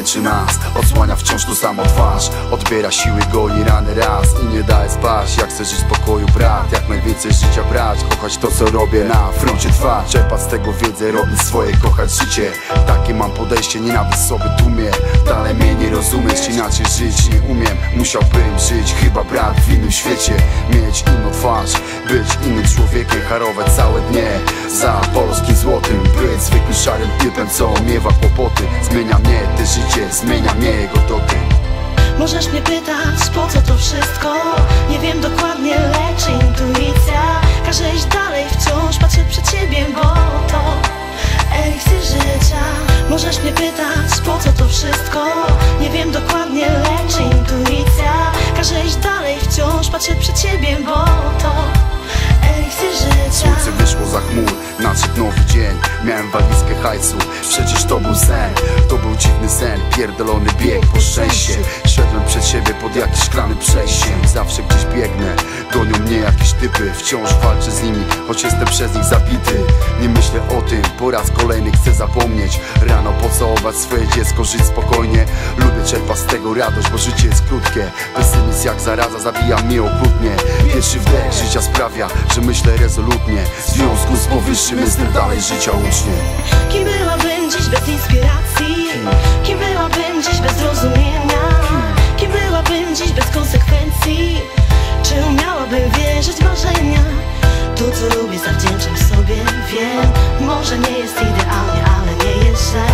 łączy nas, odsłania wciąż tu samo twarz. Odbiera siły, goi rany raz i nie daje spać. Jak chcę żyć w pokoju, brat, jak najwięcej życia brać. Kochać to, co robię, na froncie trwać. Czerpać z tego wiedzę, robić swoje, kochać życie. Takie mam podejście, nienawiść sobie tłumie. Dalej mnie nie rozumiesz, inaczej żyć nie umiem. Musiałbym żyć, chyba brat, w innym świecie. Mieć inną twarz, być innym człowiekiem. Harować całe dnie za polskim złotym. Być zwykłym szarym typem, co miewa kłopoty. Zmienia mnie te życie, zmienia mnie jego dotyk. Możesz mnie pytać, po co to wszystko? Nie wiem dokładnie, lecz intuicja każe iść dalej, wciąż patrzeć przed siebie, bo to eliksir życia. Możesz mnie pytać, po co to wszystko? Nie wiem dokładnie, lecz intuicja każe iść dalej, wciąż patrzeć przed siebie, bo to eliksir życia. Słońce wyszło za chmur, nadszedł nowy dzień. Miałem walizkę hajsu, przecież to był sen. To był dziwny sen, pierdolony bieg po szczęście. Szedłem przed siebie pod jakimś szklanym przejściem. Zawsze gdzieś biegnę, gonią mnie jakieś typy. Wciąż walczę z nimi, choć jestem przez nich zabity. Nie myślę o tym, po raz kolejny chcę zapomnieć. Rano pocałować swoje dziecko, żyć spokojnie. Lubię czerpać z tego radość, bo życie jest krótkie. Pesymizm jak zaraza zabija mnie okrutnie. Pierwszy wdech życia sprawia, że myślę rezolutnie. W związku z powyższym jestem dalej życia ucznie. Kim byłabym dziś bez inspiracji? Kim byłabym dziś bez zrozumienia? Kim byłabym dziś bez konsekwencji? Czy umiałabym wierzyć w marzenia? To, co lubię, zawdzięczam sobie, wiem. Może nie jest idealnie, ale nie jest źle.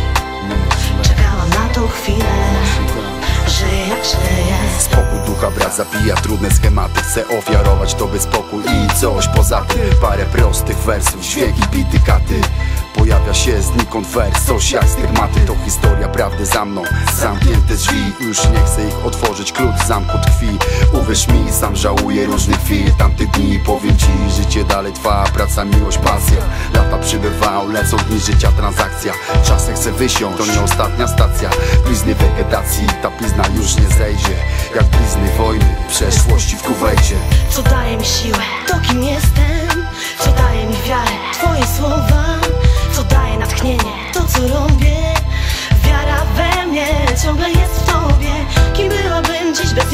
Czekałam na tą chwilę, żyję jak żyję. Spokój ducha brat zabija trudne schematy. Chcę ofiarować tobie spokój i coś poza tym. Parę prostych wersów, dźwięki, bity, katy. Pojawia się znikąd wers, coś jak stygmaty. To historia prawdy za mną, zamknięte drzwi. Już nie chcę ich otworzyć, klucz zamku tkwi. Uwierz mi, sam żałuję różnych chwil. Tamtych dni powiem ci, życie dalej trwa. Praca, miłość, pasja. Lata przybywają, lecą dni życia, transakcja. Czasem chcę wysiąść, to nie ostatnia stacja. Blizny wegetacji, ta blizna już nie zejdzie. Jak blizny wojny, przeszłości w Kuwejcie. Co daje mi siłę, to kim jestem. Co daje mi wiarę, twoje słowa. Co daje natchnienie, to co robię. Wiara we mnie ciągle jest w tobie. Kim byłabym dziś bez